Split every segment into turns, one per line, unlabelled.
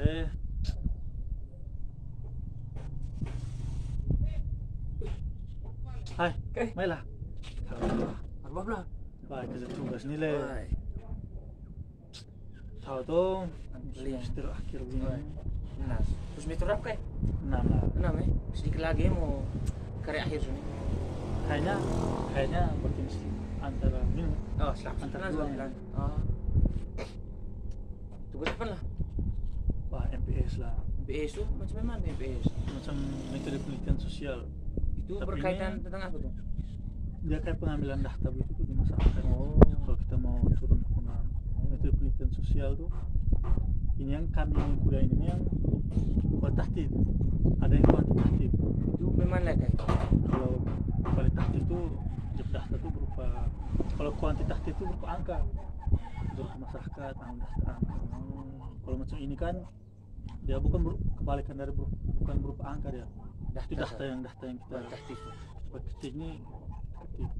Oke. Hai, Mela.
Apa pula?
Baik, ada tugas nilai.
Wah,
Tahu tuh,
Lihat.
semester akhir begini.
Nas. Terus semester berapa kayak?
6 lah.
6 ya? Sedikit lagi mau karya akhir sini.
Kayaknya bikin antara ini.
Oh, selamat.
Antar
Tenang,
dua.
Lan. Oh. Tugas apa lah?
Wah, MPS lah.
MPS tuh macam mana MPS?
Macam metode penelitian sosial.
Itu
Tapi
berkaitan
ini-
tentang apa tuh?
Dia kayak pengambilan data begitu tuh di masyarakat.
Oh.
Kalau kita mau turun ke metode penelitian sosial tuh, ini yang kami kuliah ini yang kualitatif, ada yang kuantitatif.
Itu bagaimana kayak?
Kalau kualitatif tuh data tuh berupa, kalau kuantitatif tuh berupa angka, berupa masyarakat, angka. Kalau macam ini kan dia bukan kebalikan dari bukan berupa angka dia. Itu data yang kita
kualitatif.
ketik ini ketik.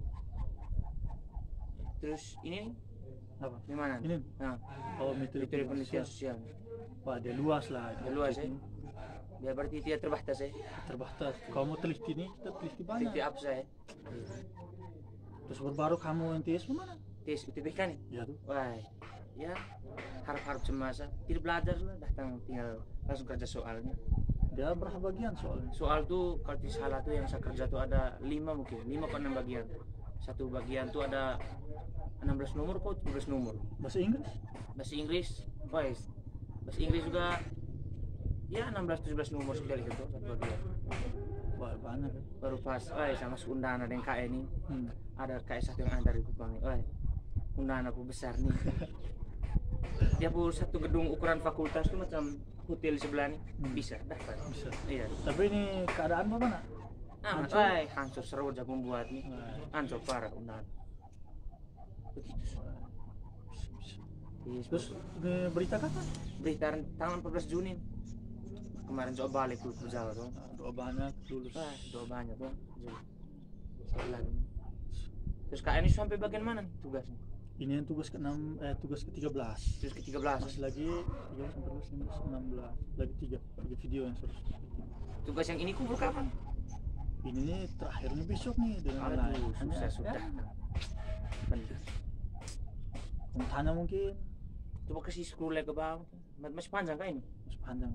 Terus ini
Apa?
gimana?
Ini
Nah,
metode
metode penelitian sosial.
Wah, dia luas lah.
Dia luas,
Ketik
ya?
ini
Dia berarti tidak terbatas ya?
terbatas. Kalau mau teliti nih, kita teliti banyak.
Titik apa saya?
Terus baru kamu NTS mana?
Tes UTBK nih?
Ya tuh.
Wah, ya harap-harap semasa tidak belajar lah, datang tinggal langsung kerja soalnya.
Dia berapa bagian soalnya?
Soal tuh kalau tidak salah tuh yang saya kerja tuh ada 5 mungkin, 5 ke 6 bagian. Satu bagian tuh ada 16 nomor kok 17 nomor.
Bahasa Inggris?
Bahasa Inggris, wah, bahasa Inggris juga ya 16-17 nomor sekali itu satu bagian.
Wah, banyak ya.
Baru pas, wah, sama undangan ada yang KE nih. Ada KE satu yang antar di Kupang nih. Wah, undangan aku besar nih. Dia pun satu gedung ukuran fakultas tuh macam hotel sebelah nih. Bisa dapat.
Bisa.
Iya.
Tapi ini keadaan apa nak?
Amat,
Hancur.
wah, hancur seru aja membuat nih. Hancur parah undangan. Begitu. Yes,
Terus ini berita kapan?
berita tanggal 14 Juni. Kemarin coba balik tuh ke Jawa tuh.
Doa banyak lulus.
Wah, doa banyak tuh. Sekali lagi. Terus KN ini sampai bagian mana nih tugasnya?
Ini yang tugas ke-6, tugas ke-13.
Terus ke-13.
Masih lagi 13, 14, 15, 16. Lagi 3 video yang harus.
Tugas yang ini kumpul kapan?
Ini nih terakhirnya besok nih dengan online.
Aduh, susah sudah. Bener.
Mau tanya mungkin
Coba kasih scroll lagi ke bawah. Masih panjang kah ini?
masih panjang.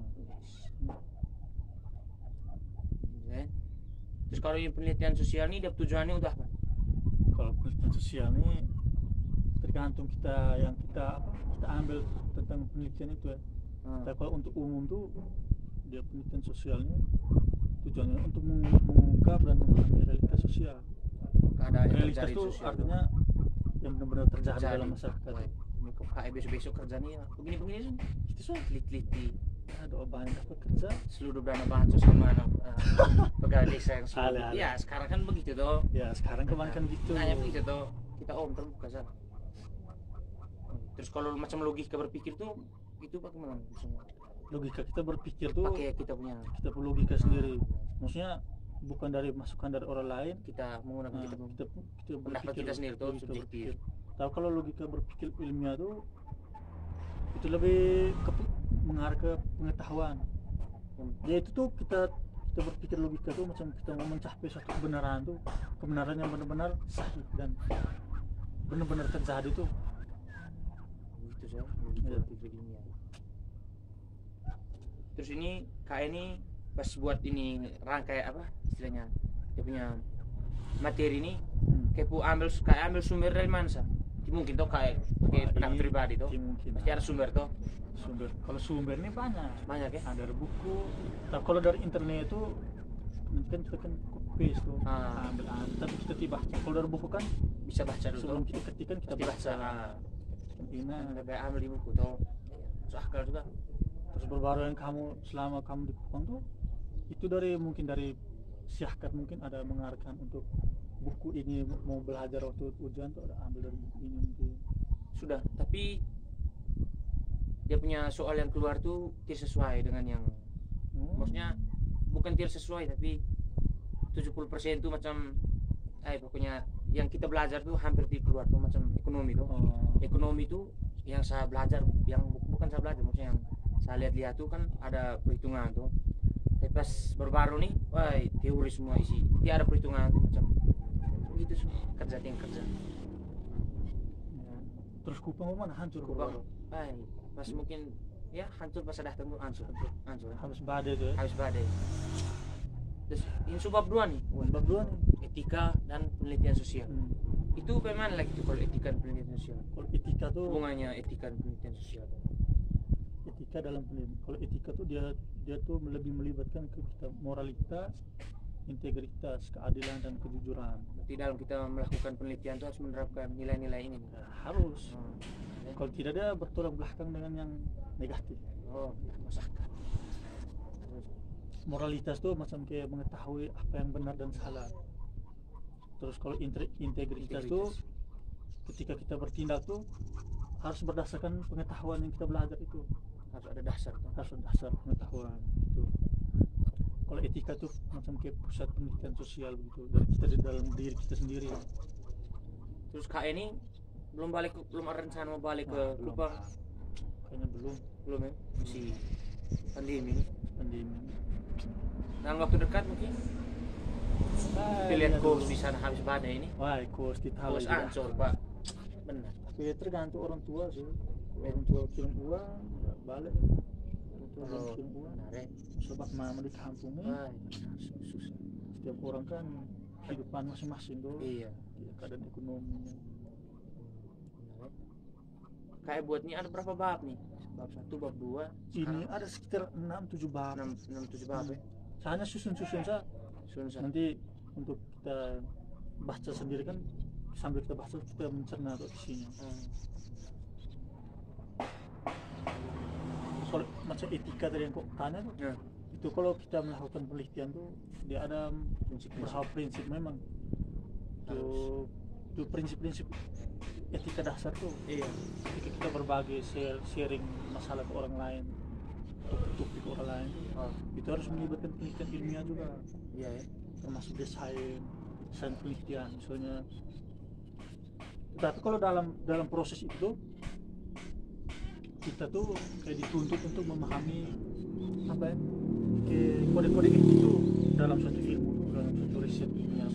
Ya. Terus kalau yang penelitian sosial ini, dia tujuannya untuk apa?
Kalau penelitian sosial nih tergantung kita kita ambil tentang penelitian itu ya. Tapi kalau untuk umum tuh dia penelitian sosialnya tujuannya untuk mengungkap dan memahami realitas sosial.
Keadaan yang
Realitas
terjadi
itu
sosial.
artinya yang benar-benar terjadi dalam masyarakat.
Wah, ini kok KE besok kerjanya ya begini-begini sih.
Itu soal
Teliti
ada banyak dapat kerja.
seluruh dana bansos kemana pegawai desa yang
Ale.
ya sekarang kan begitu toh.
Ya sekarang kemarin kan gitu.
Hanya begitu toh. Kita terbuka saja. Terus kalau macam logika berpikir tuh itu bagaimana semua?
Logika kita berpikir tuh
Pakai kita punya
kita perlu logika sendiri. Maksudnya bukan dari masukan dari orang lain.
kita menggunakan kita
Kita
pendapat
berpikir,
kita sendiri tuh
logika
subjektif.
berpikir. Tapi kalau logika berpikir ilmiah tuh itu lebih mengarah ke pengetahuan. Ya itu tuh kita berpikir logika tuh macam kita mau mencapai suatu kebenaran tuh, kebenaran yang benar-benar sahih dan benar-benar terjadi tuh.
Itu saja logika berpikir ilmiah. Terus ini kayak ini pas buat ini rangkai apa istilahnya dia punya materi ini kayak ambil sumber dari mana sih? Mungkin toh kayak pendapat pribadi toh.
Mungkin
Pasti ada sumber toh.
Kalau sumber ini banyak
ya.
Ada dari buku. Tapi kalau dari internet itu nanti kan kita kan copy paste tuh, ambil tapi kita tiba baca. Kalau dari buku kan
Bisa baca dulu
sebelum
toh.
kita ketikkan kita
Pasti
baca.
Ini
Nah,
lebih ambil di buku toh. Masuk akal juga.
terus baru yang selama kamu di Kupang tuh itu mungkin dari Syahkat mungkin ada mengarahkan untuk buku ini mau belajar waktu ujian tuh ada ambil dari buku ini mungkin.
Sudah, tapi dia punya soal yang keluar tuh tidak sesuai dengan yang maksudnya bukan tidak sesuai tapi 70% tuh macam pokoknya yang kita belajar tuh hampir tidak keluar tuh macam ekonomi tuh. Ekonomi tuh yang saya belajar yang bukan saya belajar maksudnya yang saya lihat-lihat tuh kan ada perhitungan tuh. Tapi pas baru-baru nih, wah teori semua isi. Dia ada perhitungan tuh macam gitu semua kerja tim kerja.
Ya. Terus Kupang mana hancur
Kupang,
baru.
pas mungkin ya hancur pas ada temu hancur.
Habis badai tuh ya.
Habis badai. Terus ini sebab dua nih,
Bab dua nih.
etika dan penelitian sosial.
Hmm.
Itu bagaimana lagi tuh kalau etika dan penelitian sosial?
Kalau etika tuh
Hubungannya etika dan penelitian sosial.
etika dalam pendidikan. Kalau etika tuh dia tuh lebih melibatkan ke kita moralitas, integritas, keadilan dan kejujuran.
Berarti dalam kita melakukan penelitian itu harus menerapkan nilai-nilai ini.
Ya, harus.
Ya.
Kalau tidak ada bertolak belakang dengan yang negatif.
Oh, masakan.
Moralitas tuh macam kayak mengetahui apa yang benar dan salah. Terus kalau integritas tuh ketika kita bertindak tuh harus berdasarkan pengetahuan yang kita belajar itu.
Harus ada dasar tuh.
Harus ada dasar pengetahuan itu. Kalau etika tuh macam kayak pusat penelitian sosial begitu dari kita di dalam diri kita sendiri.
Terus Kak ini belum ada rencana mau balik ke
Belum.
Kupang?
Kayaknya belum
Ya, masih pandemi ini.
pandemi.
Dalam waktu dekat mungkin. Pilihan kos di sana habis badai ini.
Wah, kos di Thailand.
Kos hancur Pak. Benar.
Tapi tergantung orang tua sih. Orang tua kirim uang, ya balik. Orang tua
Oh,
kirim uang.
benar ya.
Sebab mama di kampung nih,
Susah.
setiap orang kan kehidupan masing-masing tuh.
Iya.
Ya, keadaan ekonominya.
Benar ya. Kayak buat ini ada berapa bab nih? Bab 1, bab 2.
Ini ada sekitar 6-7 bab.
6-7 bab ya.
Hanya susun-susun saja.
Susah.
Nanti untuk kita baca sendiri kan, sambil kita baca kita mencerna tuh isinya. Kalau macam etika tadi yang kok tanya tuh,
Ya.
itu kalau kita melakukan penelitian tuh dia ada
Prinsip-prinsip.
beberapa prinsip memang. Itu prinsip-prinsip etika dasar tuh.
Iya.
Ketika kita berbagi sharing masalah ke orang lain, topik ke orang lain,
Oh,
itu harus melibatkan penelitian ilmiah juga,
iya ya.
termasuk desain penelitian misalnya. Tapi kalau dalam proses itu kita tuh kayak dituntut untuk memahami apa ya, kayak kode-kode itu dalam suatu ilmu, dalam suatu riset ilmiah.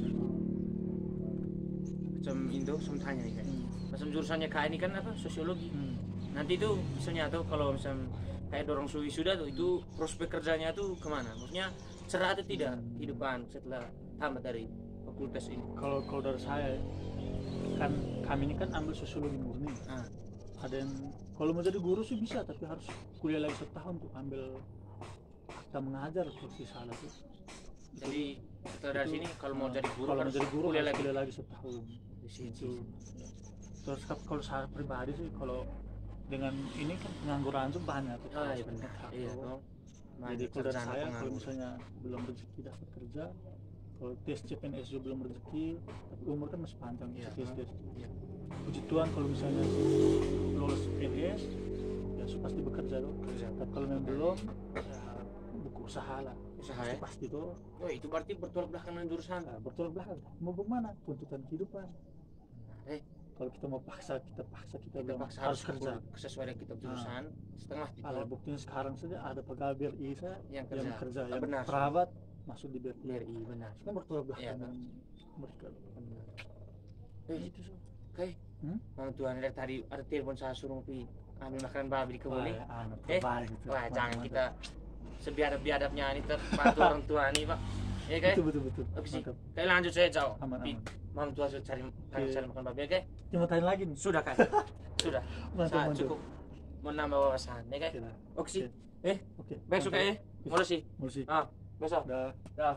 Macam Indo semuanya nih kan. Macam jurusannya Kak ini kan apa? Sosiologi. Nanti tuh misalnya tuh kalau misal kayak dorong sudah tuh itu prospek kerjanya tuh kemana? Maksudnya cerah atau tidak kehidupan setelah tamat dari fakultas ini?
Kalau dari saya kan kami ini kan ambil sosiologi murni. Ada yang kalau mau jadi guru sih bisa, tapi harus kuliah lagi setahun tuh ambil akta mengajar kalau tidak salah tuh.
Jadi setelah dari sini kalau mau jadi guru
kalau
harus
mau jadi guru
kuliah
harus
lagi.
kuliah lagi setahun.
Di sini.
Itu. Terus kalau saya pribadi sih kalau dengan ini kan pengangguran tuh banyak tuh.
Oh iya benar. Iya
Tuh.
dong.
Jadi kalau dari saya kalau misalnya belum rezeki dapat kerja, kalau tes CPNS juga belum rezeki, tapi umur kan masih panjang
Iya.
tes.
Iya.
Puji Tuhan kalau misalnya lolos CPNS, ya pasti bekerja tuh.
Kerja.
Tapi kalau memang belum, ya buku usaha lah.
Usaha ya.
Pasti tuh.
Oh itu berarti bertolak belakang dengan jurusan.
Nah, bertolak belakang. Mau bagaimana? Tuntutan kehidupan. Kalau kita mau paksa, kita bilang
Paksa
harus kerja.
sesuai dengan kitab jurusan. Setengah itu.
Ada buktinya sekarang saja ada pegawai BRI saya
Yang
yang
kerja.
yang
Benar.
perawat masuk di BRI.
BRI benar.
Kan bertolak belakang
Iya,
dengan mereka.
Benar.
Itu sih.
Oke. Orang Tuhan dari tadi ada telepon saya suruh pi ambil makanan babi di kebun nih. Wah, jangan kita sebiadab-biadabnya ini terbantu orang tua nih, Pak. Ya, guys.
Betul.
Oke sih.
Mantap.
Kayak lanjut saya jauh.
Aman.
Mam tua sudah cari makan babi, oke?
Mau tanya lagi nih.
Sudah kan? Sudah. Saya
Mantap.
cukup menambah wawasan, ya guys. Oke sih.
Oke.
Besok ya. Mulai sih.
Mulai.
Besok.
Dah.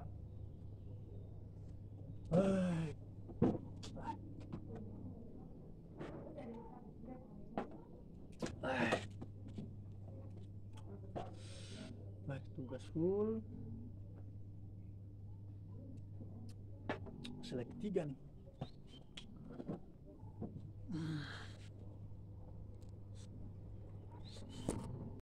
Baik, tugas full. Selek 3 nih.